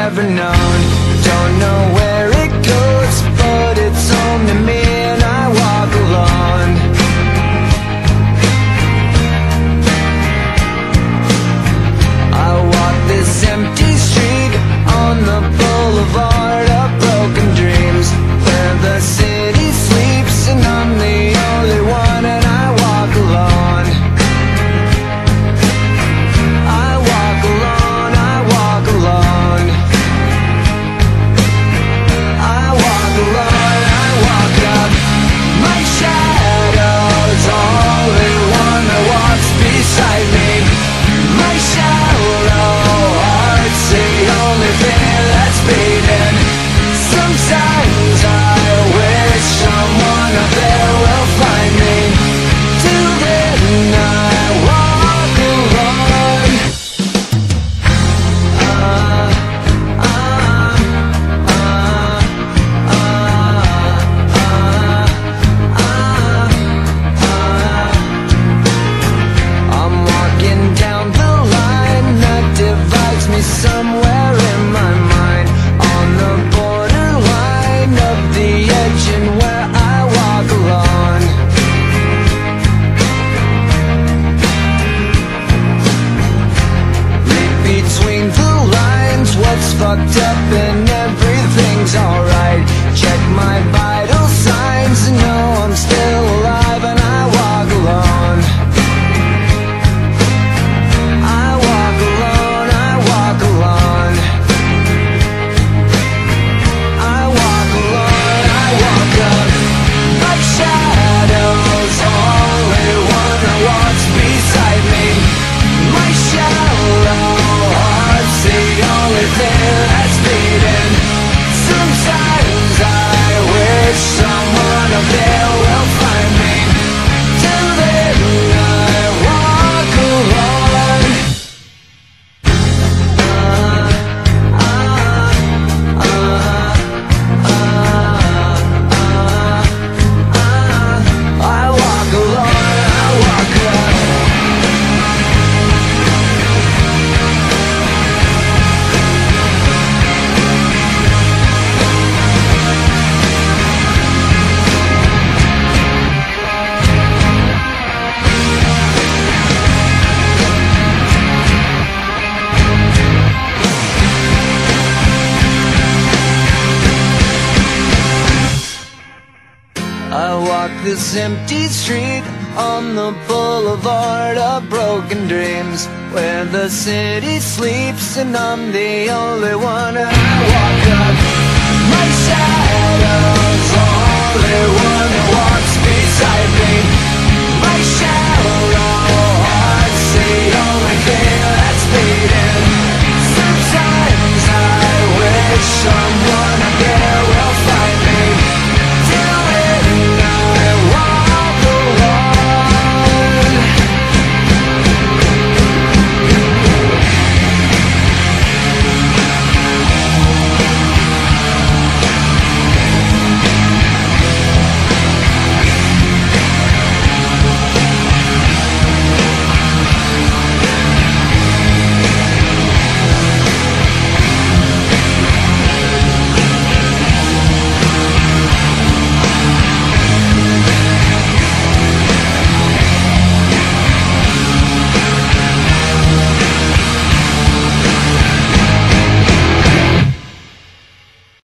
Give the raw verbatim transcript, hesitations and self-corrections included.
ever known. Don't know where it goes, but it's home to me, and I walk alone. I walk this empty street on the boulevard of broken dreams, where the city sleeps and I'm the only one, and I walk alone. I walk alone, I walk alone. I walk alone, I walk up. My shadow's only one that walks beside me. My shallow heart's the only thing that's beating. Sometimes I wish someone up there will find me. Till then I walk alone. uh, uh, uh, uh, uh, uh, I'm walking down the line that divides me somewhere in my mind, on the borderline of the edge and where I walk alone. Read between the lines what's fucked up and everything's alright. Check my vital signs and know I'm still alive, and I walk alone. I walk alone, I walk alone. I walk alone, I walk up. My shadow's only one that walks beside me. My shallow heart's the only thing that's beating. Sometimes I wish someone up there will find me. Till then I walk alone. I walk alone, I walk up. I walk this empty street on the boulevard of broken dreams, where the city sleeps and I'm the only one, and I walk up. My shadow's only one that walks beside me.